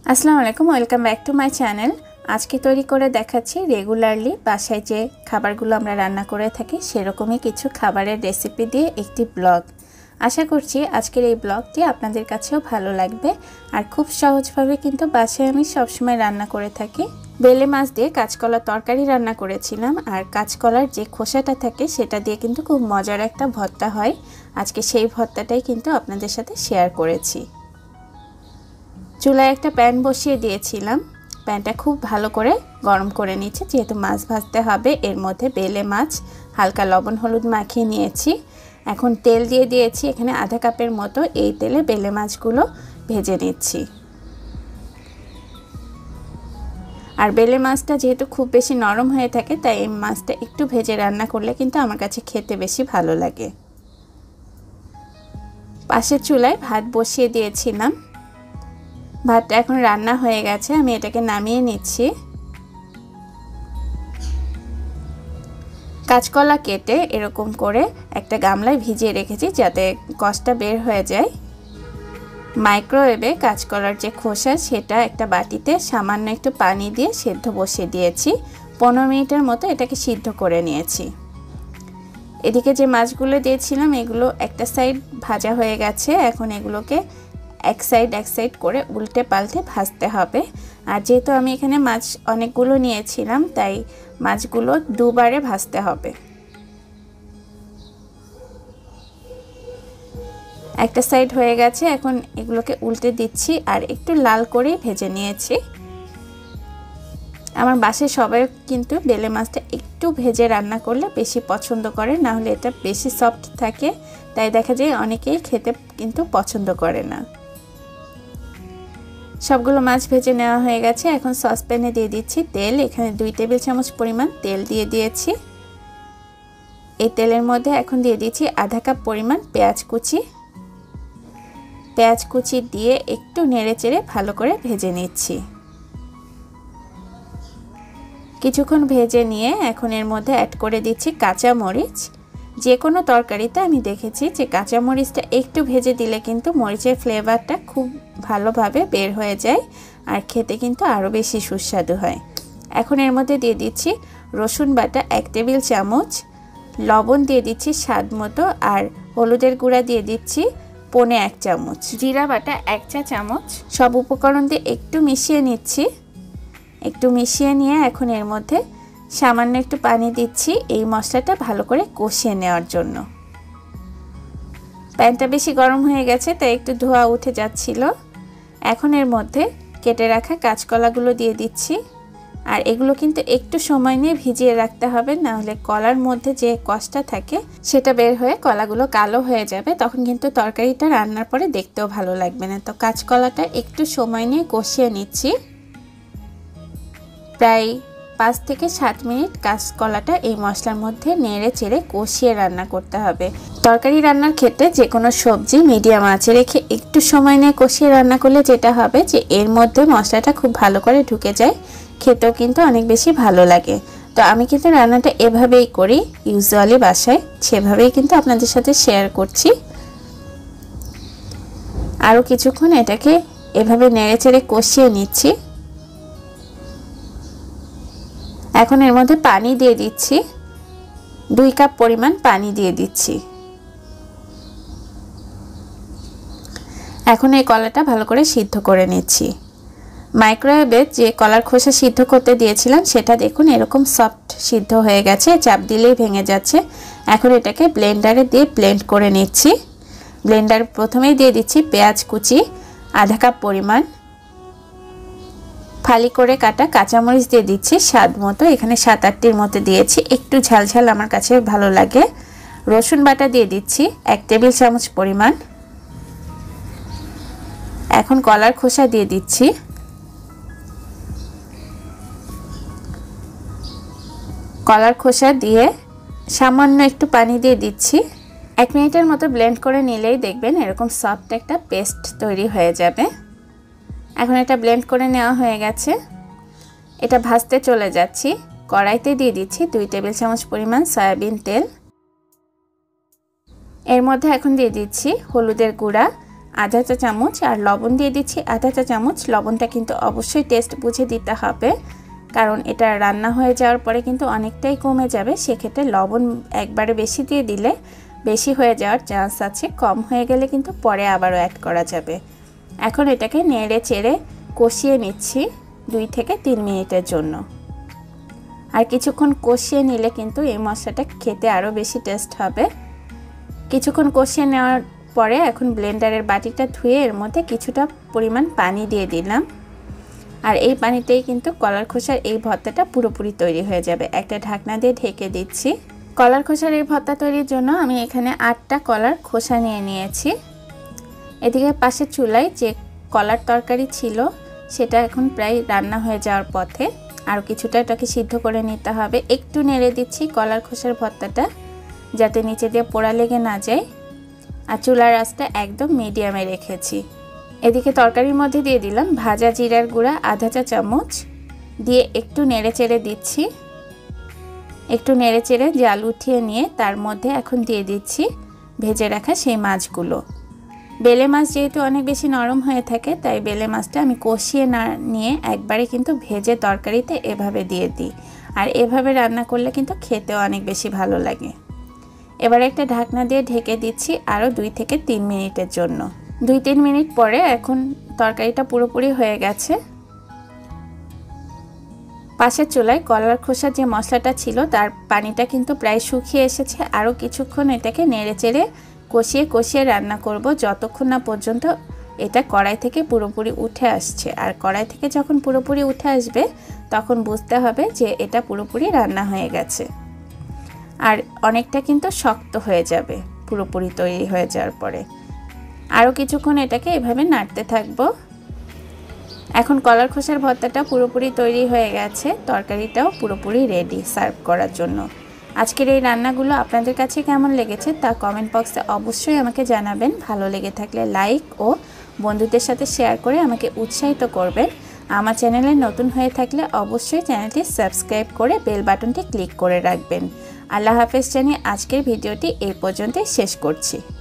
আসসালামু আলাইকুম, welcome back to my channel. আজকে তৈরি করে দেখাচ্ছি রেগুলারলি বাসায় যে খাবারগুলো আমরা রান্না করে থাকি সেরকমই কিছু খাবারের রেসিপি দিয়ে একটি ব্লগ। আশা করছি আজকের এই ব্লগটি আপনাদের কাছেও ভালো লাগবে। আর খুব সহজভাবে কিন্তু বাসায় আমি সবসময় রান্না করে থাকি। বেলে মাছ দিয়ে কাঁচকলার তরকারি রান্না করেছিলাম, আর কাঁচকলার যে খোসাটা থাকে সেটা দিয়ে কিন্তু খুব মজার একটা ভর্তা হয়। আজকে সেই ভর্তাটাই কিন্তু আপনাদের সাথে শেয়ার করেছি। চুলায় একটা প্যান বসিয়ে দিয়েছিলাম, প্যানটা খুব ভালো করে গরম করে নিচ্ছি। যেহেতু মাছ ভাজতে হবে, এর মধ্যে বেলে মাছ হালকা লবণ হলুদ মাখিয়ে নিয়েছি। এখন তেল দিয়ে দিয়েছি এখানে আধা কাপের মতো। এই তেলে বেলে মাছগুলো ভেজে নিচ্ছি। আর বেলে মাছটা যেহেতু খুব বেশি নরম হয়ে থাকে, তাই এই মাছটা একটু ভেজে রান্না করলে কিন্তু আমার কাছে খেতে বেশি ভালো লাগে। পাশের চুলায় ভাত বসিয়ে দিয়েছিলাম, ভাতটা এখন রান্না হয়ে গেছে। আমি এটাকে নামিয়ে নিচ্ছি। কাঁচকলা কেটে এরকম করে একটা গামলায় ভিজিয়ে রেখেছি যাতে কষটা বের হয়ে যায়। মাইক্রোওয়েভে কাঁচকলার যে খোসা সেটা একটা বাটিতে সামান্য একটু পানি দিয়ে সেদ্ধ বসিয়ে দিয়েছি। 15 মিনিটের মতো এটাকে সিদ্ধ করে নিয়েছি। এদিকে যে মাছগুলো দিয়েছিলাম এগুলো একটা সাইড ভাজা হয়ে গেছে। এখন এগুলোকে এক সাইড করে উল্টে পাল্টে ভাজতে হবে। আর যেহেতু আমি এখানে মাছ অনেকগুলো নিয়েছিলাম, তাই মাছগুলো দুবারে ভাজতে হবে। একটা সাইড হয়ে গেছে, এখন এগুলোকে উল্টে দিচ্ছি আর একটু লাল করে ভেজে নিয়েছি। আমার বাসায় সবাই কিন্তু বেলে মাছটা একটু ভেজে রান্না করলে বেশি পছন্দ করে, না হলে এটা বেশি সফট থাকে, তাই দেখা যায় অনেকেই খেতে কিন্তু পছন্দ করে না। সবগুলো মাছ ভেজে নেওয়া হয়ে গেছে। এখন সসপ্যানে দিয়ে দিচ্ছি তেল। এখানে 2 টেবিল চামচ পরিমাণ তেল দিয়ে দিয়েছি। এই তেলের মধ্যে এখন দিয়ে দিচ্ছি আধা কাপ পরিমাণ পেঁয়াজ কুচি দিয়ে একটু নেড়েচেড়ে ভালো করে ভেজে নিচ্ছি। কিছুক্ষণ ভেজে নিয়ে এখন এর মধ্যে অ্যাড করে দিচ্ছি কাঁচা মরিচ। যে কোনো তরকারিতে আমি দেখেছি যে কাঁচা মরিচটা একটু ভেজে দিলে কিন্তু মরিচের ফ্লেভারটা খুব ভালোভাবে বের হয়ে যায়, আর খেতে কিন্তু আরও বেশি সুস্বাদু হয়। এখন এর মধ্যে দিয়ে দিচ্ছি রসুন বাটা 1 টেবিল চামচ, লবণ দিয়ে দিচ্ছি স্বাদ মতো, আর হলুদের গুঁড়া দিয়ে দিচ্ছি 1.25 চামচ, জিরা বাটা 1 চা চামচ। সব উপকরণ দিয়ে একটু মিশিয়ে নিচ্ছি। একটু মিশিয়ে নিয়ে এখন এর মধ্যে সামান্য একটু পানি দিচ্ছি এই মশলাটা ভালো করে কষিয়ে নেওয়ার জন্য। প্যানটা বেশি গরম হয়ে গেছে, তাই একটু ধোঁয়া উঠে যাচ্ছিল। এখন এর মধ্যে কেটে রাখা কাঁচকলাগুলো দিয়ে দিচ্ছি। আর এগুলো কিন্তু একটু সময় নিয়ে ভিজিয়ে রাখতে হবে, না হলে কলার মধ্যে যে কষটা থাকে সেটা বের হয়ে কলাগুলো কালো হয়ে যাবে, তখন কিন্তু তরকারিটা রান্নার পরে দেখতেও ভালো লাগবে না। তো কাঁচকলাটা একটু সময় নিয়ে কষিয়ে নিচ্ছি। প্রায় 5 থেকে 7 মিনিট কাঁচকলাটা এই মশলার মধ্যে নেড়ে চেড়ে কষিয়ে রান্না করতে হবে। তরকারি রান্নার ক্ষেত্রে যে কোনো সবজি মিডিয়াম আঁচে রেখে একটু সময় নিয়ে কষিয়ে রান্না করলে যেটা হবে যে এর মধ্যে মশলাটা খুব ভালো করে ঢুকে যায়, খেতেও কিন্তু অনেক বেশি ভালো লাগে। তো আমি কিন্তু রান্নাটা এভাবেই করি ইউজুয়ালি বাসায়, সেভাবেই কিন্তু আপনাদের সাথে শেয়ার করছি। আরও কিছুক্ষণ এটাকে এভাবে নেড়ে চেড়ে কষিয়ে নিচ্ছি। এখন এর মধ্যে পানি দিয়ে দিচ্ছি, 2 কাপ পরিমাণ পানি দিয়ে দিচ্ছি। এখন এই কলাটা ভালো করে সিদ্ধ করে নিচ্ছি। মাইক্রোওয়েভে যে কলার খোসা সিদ্ধ করতে দিয়েছিলাম সেটা দেখুন এরকম সফট সিদ্ধ হয়ে গেছে, চাপ দিলেই ভেঙে যাচ্ছে। এখন এটাকে ব্লেন্ডারে দিয়ে ব্লেন্ড করে নিচ্ছি। ব্লেন্ডার প্রথমেই দিয়ে দিচ্ছি পেঁয়াজ কুচি আধা কাপ পরিমাণ, ফালি করে কাটা কাঁচামরিচ দিয়ে দিচ্ছি স্বাদ মতো। এখানে 7-8টির মতো দিয়েছি, একটু ঝালঝাল আমার কাছে ভালো লাগে। রসুন বাটা দিয়ে দিচ্ছি 1 টেবিল চামচ পরিমাণ। এখন কলার খোসা দিয়ে দিচ্ছি। কলার খোসা দিয়ে সামান্য একটু পানি দিয়ে দিচ্ছি। 1 মিনিটের মতো ব্লেন্ড করে নিলেই দেখবেন এরকম সফট একটা পেস্ট তৈরি হয়ে যাবে। এখন এটা ব্লেন্ড করে নেওয়া হয়ে গেছে। এটা ভাজতে চলে যাচ্ছি। কড়াইতে দিয়ে দিচ্ছি 2 টেবিল চামচ পরিমাণ সয়াবিন তেল। এর মধ্যে এখন দিয়ে দিচ্ছি হলুদের গুঁড়া আধা চা চামচ, আর লবণ দিয়ে দিচ্ছি আধা চা চামচ। লবণটা কিন্তু অবশ্যই টেস্ট বুঝে দিতে হবে, কারণ এটা রান্না হয়ে যাওয়ার পরে কিন্তু অনেকটাই কমে যাবে। সেক্ষেত্রে লবণ একবারে বেশি দিয়ে দিলে বেশি হয়ে যাওয়ার চান্স আছে, কম হয়ে গেলে কিন্তু পরে আবারও অ্যাড করা যাবে। এখন এটাকে নেড়ে চেড়ে কষিয়ে নিচ্ছি 2 থেকে 3 মিনিটের জন্য। আর কিছুক্ষণ কষিয়ে নিলে কিন্তু এই মশলাটা খেতে আরও বেশি টেস্ট হবে। কিছুক্ষণ কষিয়ে নেওয়ার পরে এখন ব্লেন্ডারের বাটিটা ধুয়ে এর মধ্যে কিছুটা পরিমাণ পানি দিয়ে দিলাম। আর এই পানিতেই কিন্তু কলার খোসার এই ভর্তাটা পুরোপুরি তৈরি হয়ে যাবে। একটা ঢাকনা দিয়ে ঢেকে দিচ্ছি। কলার খোসার এই ভর্তা তৈরির জন্য আমি এখানে 8টা কলার খোসা নিয়ে নিয়েছি। এদিকে পাশের চুলায় যে কলার তরকারি ছিল সেটা এখন প্রায় রান্না হয়ে যাওয়ার পথে। আর কিছুটা এটাকে সিদ্ধ করে নিতে হবে। একটু নেড়ে দিচ্ছি কলার খোসার ভর্তাটা যাতে নিচে দিয়ে পোড়া লেগে না যায়। আর চুলার আঁচটা একদম মিডিয়ামে রেখেছি। এদিকে তরকারির মধ্যে দিয়ে দিলাম ভাজা জিরার গুঁড়া আধা চা চামচ, দিয়ে একটু নেড়ে চেড়ে দিচ্ছি। একটু নেড়ে চেড়ে জাল উঠিয়ে নিয়ে তার মধ্যে এখন দিয়ে দিচ্ছি ভেজে রাখা সেই মাছগুলো। বেলে মাছ যেহেতু অনেক বেশি নরম হয়ে থাকে, তাই বেলে মাছটা আমি কষিয়ে না নিয়ে একবারে কিন্তু ভেজে তরকারিতে এভাবে দিয়ে দিই। আর এভাবে রান্না করলে কিন্তু খেতেও অনেক বেশি ভালো লাগে। এবার একটা ঢাকনা দিয়ে ঢেকে দিচ্ছি আরও 2 থেকে 3 মিনিটের জন্য। 2-3 মিনিট পরে এখন তরকারিটা পুরোপুরি হয়ে গেছে। পাশের চুলায় কলার খোসার যে মশলাটা ছিল তার পানিটা কিন্তু প্রায় শুকিয়ে এসেছে। আরও কিছুক্ষণ এটাকে নেড়ে চেড়ে কষিয়ে কষিয়ে রান্না করব যতক্ষণ না পর্যন্ত এটা কড়াই থেকে পুরোপুরি উঠে আসছে। আর কড়াই থেকে যখন পুরোপুরি উঠে আসবে তখন বুঝতে হবে যে এটা পুরোপুরি রান্না হয়ে গেছে। আর অনেকটা কিন্তু শক্ত হয়ে যাবে পুরোপুরি তৈরি হয়ে যাওয়ার পরে। আরও কিছুক্ষণ এটাকে এভাবে নাড়তে থাকবো। এখন কলার খোসার ভর্তাটা পুরোপুরি তৈরি হয়ে গেছে, তরকারিটাও পুরোপুরি রেডি সার্ভ করার জন্য। আজকের এই রান্নাগুলো আপনাদের কাছে কেমন লেগেছে তা কমেন্ট বক্সে অবশ্যই আমাকে জানাবেন। ভালো লেগে থাকলে লাইক ও বন্ধুদের সাথে শেয়ার করে আমাকে উৎসাহিত করবেন। আমার চ্যানেলে নতুন হয়ে থাকলে অবশ্যই চ্যানেলটি সাবস্ক্রাইব করে বেল বাটনটি ক্লিক করে রাখবেন। আল্লাহ হাফেজ জানিয়ে আজকের ভিডিওটি এই পর্যন্তই শেষ করছি।